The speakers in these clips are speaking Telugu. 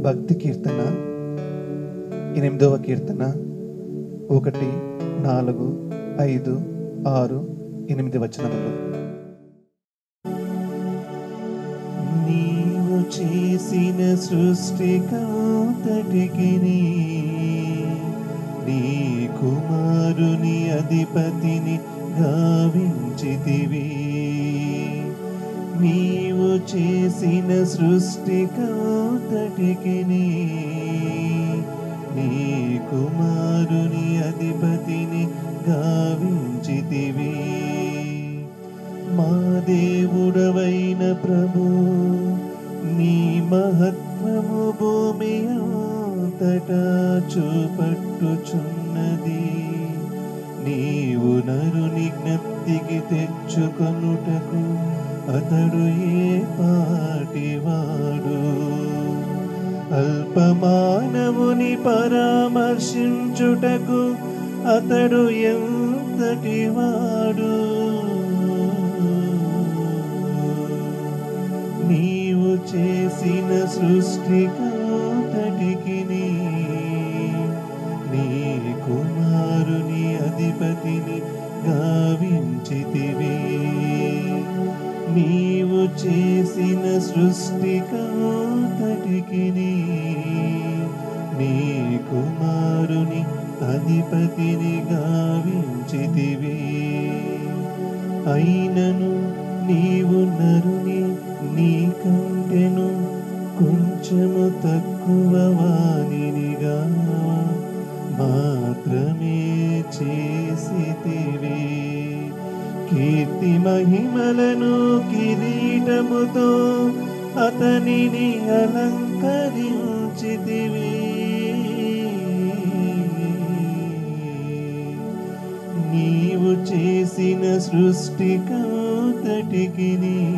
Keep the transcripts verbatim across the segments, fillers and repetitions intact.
భక్తి కీర్తన ఎనిమిదవ కీర్తన ఒకటి, నాలుగు, ఐదు, ఆరు, ఎనిమిది వచనములు. నీవు చేసిన సృష్టికంతటికి నీ కుమారుని అధిపతిని గావించితివి. నీవు చేసిన సృష్టికంతటికి నీ కుమారుని అధిపతిని గావించితివి. మా దేవుడవైన ప్రభు, నీ మహత్వము భూమి అంతటా చూపట్టుచున్నది. నీవు నరుని జ్ఞప్తికి తెచ్చుకొనుటకు అతడు ఏ పాటివాడు? అల్పమానవుని పరామర్శించుటకు అతడు ఎంతటివాడు? నీవు చేసిన సృష్టికంతటికి నీ కుమారుని అధిపతిని గావించితివి. నీవు చేసిన సృష్టికంతటికి నీ కుమారుని అధిపతిని గావించితివి. అయినను నీవు నరుని నీ కంటెను కొంచెము తక్కువ వానినిగా మాత్రమే చేసితివి. కీర్తి మహిమలను కిరీటముతో అతనిని అలంకరించితివి. నీవు చేసిన సృష్టికంతటికి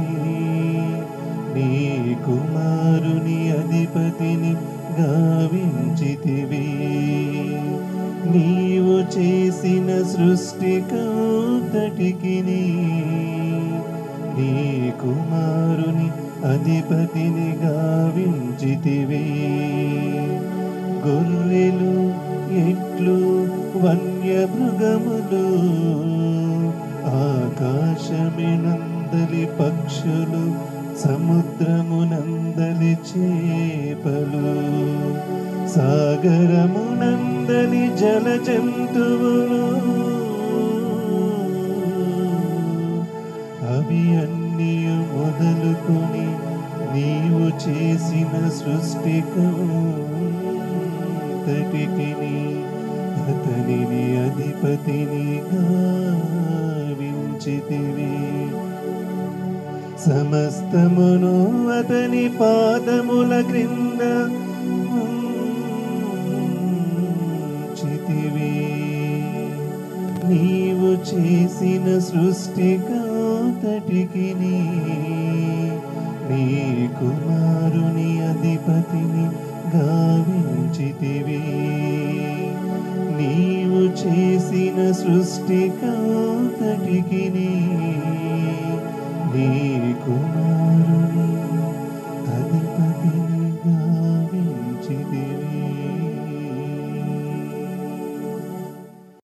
నీ కుమారుని అధిపతిని గావించితివి. నీవు చేసిన సృష్టికంతటికి నీ కుమారుని అధిపతిని గావించితివి. గొర్రెలు, ఎట్లు, వన్యమృగములు, ఆకాశమినందలి పక్షులు, సముద్రమునందలి చేపలు, సాగరమునందలి జల జంతువులు, అవి అన్నీ మొదలుకొని నీవు చేసిన సృష్టికంతటికి అతనిని అధిపతిని గావించితివి. సమస్తమును అతని పాదముల క్రింద ఉంచితివి. నీవు చేసిన సృష్టికంతటికి నీ కుమారుని అధిపతిని గావించితివి. నీవు చేసిన సృష్టికంతటికి నీ కుమారుని